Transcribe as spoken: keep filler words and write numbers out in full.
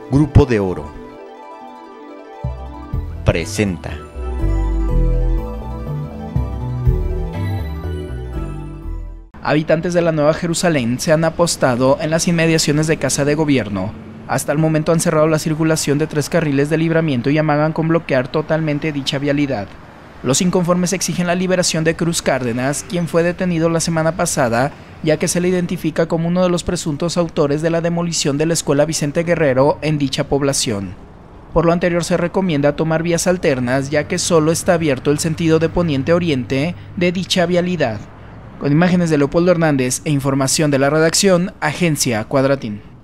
Grupo de Oro presenta. Habitantes de la Nueva Jerusalén se han apostado en las inmediaciones de Casa de Gobierno. Hasta el momento han cerrado la circulación de tres carriles de libramiento y amagan con bloquear totalmente dicha vialidad. Los inconformes exigen la liberación de Cruz Cárdenas, quien fue detenido la semana pasada, ya que se le identifica como uno de los presuntos autores de la demolición de la Escuela Vicente Guerrero en dicha población. Por lo anterior se recomienda tomar vías alternas, ya que solo está abierto el sentido de poniente-oriente de dicha vialidad. Con imágenes de Leopoldo Hernández e información de la redacción, Agencia Cuadratín.